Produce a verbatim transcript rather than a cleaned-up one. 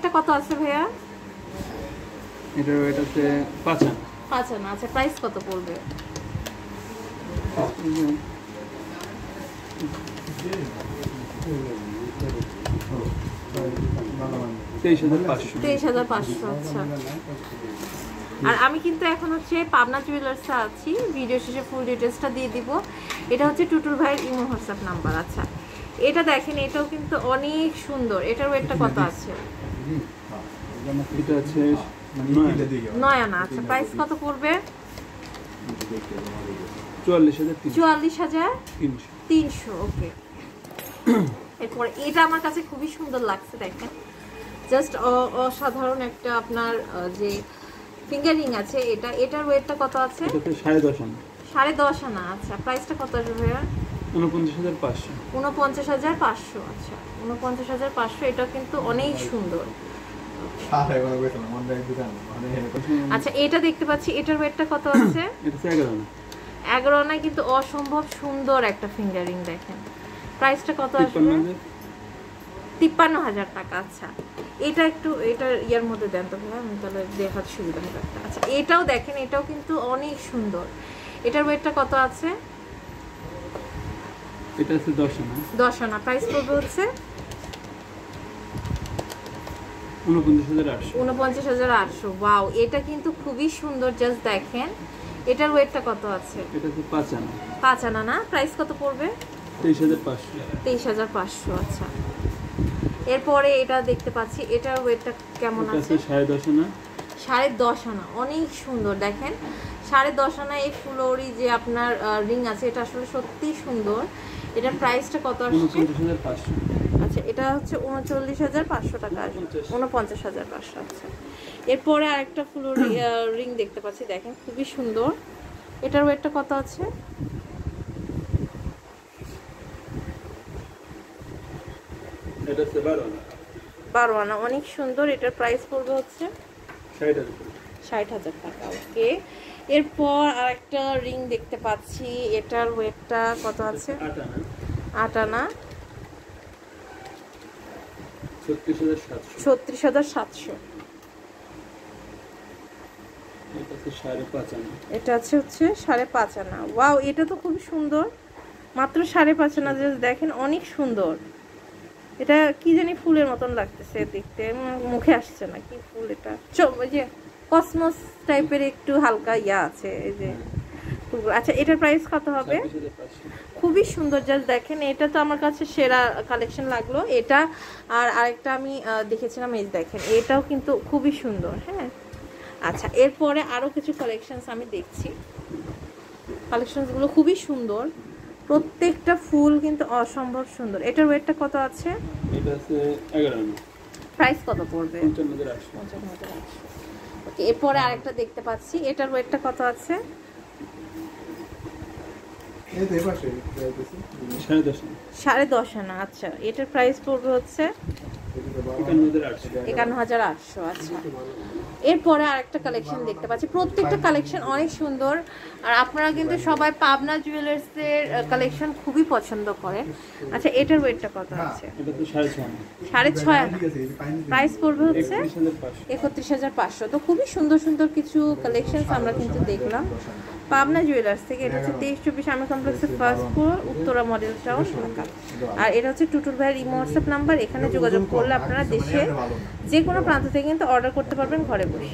এটা কত আছে ভাইয়া? এটা এটা হচ্ছে পাঁচ আনা। পাঁচ আনা। আচ্ছা, প্রাইস কত পড়বে? তেইশ হাজার পাঁচশো। তেইশ হাজার পাঁচশো। আচ্ছা, আর আমি কিন্তু এখন হচ্ছে পাবনা জুয়েলার্সে আছি, ভিডিও শেষে ফুল ডিটেলসটা দিয়ে দিব। এটা হচ্ছে টুটুল ভাইয়ের ইমো হোয়াটসঅ্যাপ নাম্বার। আচ্ছা, এটা দেখেন, এটাও কিন্তু অনেক সুন্দর। এটার ওয়েটটা কত আছে? এটা আছে নয় আনা। আচ্ছা, প্রাইস কত পড়বে? চুয়াল্লিশ হাজার চুয়াল্লিশ হাজার তিনশো তিনশো। ওকে, এরপরে এটা আমার কাছে খুবই সুন্দর লাগছে, দেখেন জাস্ট অসাধারণ একটা আপনার যে ফিঙ্গার রিং আছে, এটা এটার ওয়েটটা কত আছে? সাড়ে দশ আনা। সাড়ে দশ আনা। আচ্ছা, প্রাইসটা কত আসবে ভাইয়া? উনপঞ্চাশ হাজার পাঁচশো। উনপঞ্চাশ হাজার পাঁচশো। আচ্ছা, উনপঞ্চাশ হাজার পাঁচশো। এটা কিন্তু অনেক সুন্দর। আচ্ছা, এটা দেখতে পাচ্ছি, এটার ওয়েটটা কত আছে? এগারো আনা। এগারো আনায় কিন্তু অসম্ভব সুন্দর একটা ফিঙ্গার রিং। দেখেন প্রাইসটা কত আসবে? তিপ্পান্ন হাজার টাকা। আচ্ছা, এটা একটু এটা ইয়ার মধ্যে দেন তো ভাইয়া, আমি তাহলে দেখার সুবিধা হবে একটা। আচ্ছা, এটাও দেখেন, এটাও কিন্তু অনেক সুন্দর। এটার ওয়েটটা কত আছে? এটা আছে দশ আনা। দশ আনা। প্রাইস পড়বে হচ্ছে উনপঞ্চাশ হাজার আটশো। উনপঞ্চাশ হাজার আটশো। ওয়াও, এটা কিন্তু খুবই সুন্দর। জাস্ট দেখেন, এটার ওয়েটটা কত আছে? এটা আছে পাঁচ আনা। পাঁচ আনা না? প্রাইস কত পড়বে? তেইশ হাজার পাঁচশো। তেইশ হাজার পাঁচশো। আচ্ছা, এরপরে এটা দেখতে পাচ্ছি, এটার ওয়েটটা কেমন আছে? সাড়ে দশ আনা। সাড়ে দশ আনা। অনেক সুন্দর। দেখেন, সাড়ে দশ আনা এই ফুলরি যে আপনার রিং আছে, এটা আসলে সত্যি সুন্দর। এটার প্রাইসটা কত আসছে? আচ্ছা, এটা হচ্ছে উনচল্লিশ হাজার পাঁচশো টাকা আসবে। উনপঞ্চাশ হাজার পাঁচশো। আচ্ছা, এরপরে আরেকটা ফুলরি রিং দেখতে পাচ্ছি, দেখেন খুবই সুন্দর। এটার ওয়েটটা কত আছে? এটা হচ্ছে বারো আনা। বারো আনা। অনেক সুন্দর। এটার প্রাইস পড়বে হচ্ছে ষাট হাজার। ষাট হাজার টাকা। ওকে, এরপর আরেকটা রিং দেখতে পাচ্ছি, এটার ওয়েটটা কত আছে? আট আনা। আট আনা। ছত্রিশ হাজার সাতশো। ছত্রিশ হাজার সাতশো। এটা হচ্ছে সাড়ে পাঁচ আনা। এটা আছে হচ্ছে সাড়ে পাঁচ আনা। ওয়াও, এটা তো খুবই সুন্দর। মাত্র সাড়ে পাঁচ আনা। জাস্ট দেখেন, অনেক সুন্দর। এটা কি জানি ফুলের মতন লাগতেছে দেখতে, মুখে আসছে না কি ফুল এটা। ওই যে কসমস টাইপের একটু হালকা ইয়া আছে এই যে ফুলগুলো। আচ্ছা, এটার প্রাইস কত হবে? খুবই সুন্দর। জাস্ট দেখেন, এটা তো আমার কাছে সেরা কালেকশন লাগলো এটা। আর আরেকটা আমি দেখেছিলাম, এই দেখেন, এটাও কিন্তু খুবই সুন্দর। হ্যাঁ, আচ্ছা, এরপরে আরো কিছু কালেকশনস আমি দেখছি। কালেকশনসগুলো খুবই সুন্দর, প্রত্যেকটা ফুল কিন্তু অসম্ভব সুন্দর। এটার ওয়েটটা কত আছে? এটা আছে এগারো আনা। প্রাইস কত পড়বে? পঞ্চান্ন হাজার আটশো। পঞ্চান্ন হাজার আটশো। ওকে, এরপরে আরেকটা দেখতে পাচ্ছি, এটার ওয়েটটা কত আছে? সাড়ে দশ আনা। সাড়ে দশ আনা। আচ্ছা, এটার প্রাইস পড়বে হচ্ছে একান্ন হাজার আটশো। আচ্ছা, এরপরে আরেকটা কালেকশন দেখতে পাচ্ছি, প্রত্যেকটা কালেকশন অনেক সুন্দর। আর আপনারা কিন্তু সবাই পাবনা জুয়েলার্সের কালেকশন খুবই পছন্দ করেন। আচ্ছা, এটার ওয়েটটা কত আছে? সাড়ে ছয় আনা। প্রাইস পড়বে হচ্ছে একত্রিশ হাজার পাঁচশো। তো খুবই সুন্দর সুন্দর কিছু কালেকশন আমরা কিন্তু দেখলাম পাবনা জুয়েলার্স থেকে। এটা হচ্ছে তেইশ চব্বিশ আর্মি কমপ্লেক্সের first floor, Uttara model town, Dhaka. আর এটা হচ্ছে টুটুল ভাইয়ের ইমো হোয়াটসঅ্যাপ নাম্বার। এখানে যোগাযোগ করলে আপনারা দেশের যে কোনো প্রান্ত থেকে কিন্তু অর্ডার করতে পারবেন ঘরে বসে।